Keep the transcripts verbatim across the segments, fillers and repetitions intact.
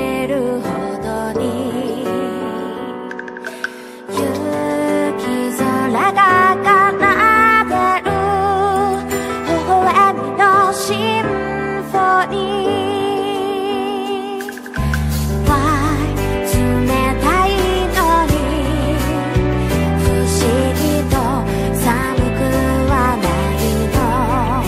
るほどに雪空が奏でる微笑みのシンフォニー。 Why 冷たいのに不思議と寒くはないの。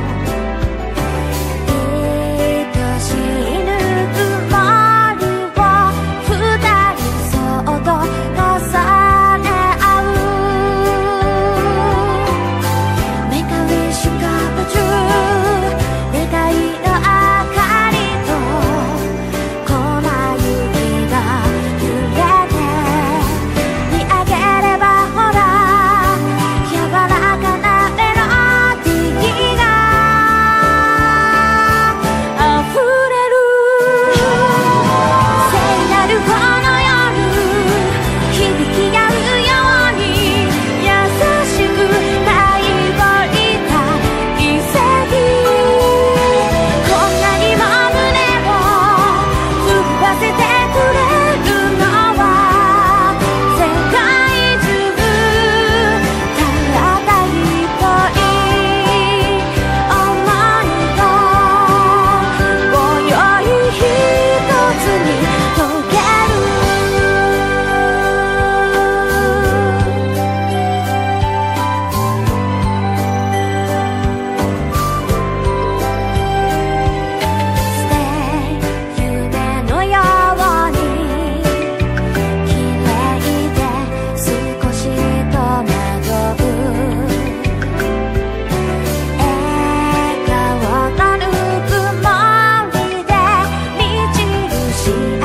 愛しいぬくもりを二人そっと重ね合う。 Make a wish come true 願いの明かりと粉雪が揺れて見上げればほら柔らかなメロディーが溢れる。聖なるこの夜響き合うように優しく舞い降りた奇跡。こんなにも胸を震わせてくれるのは世界中ただ一人思いと今宵一つに溶ける。Stay 夢のように綺麗で少し戸惑う笑顔のぬくもりで道し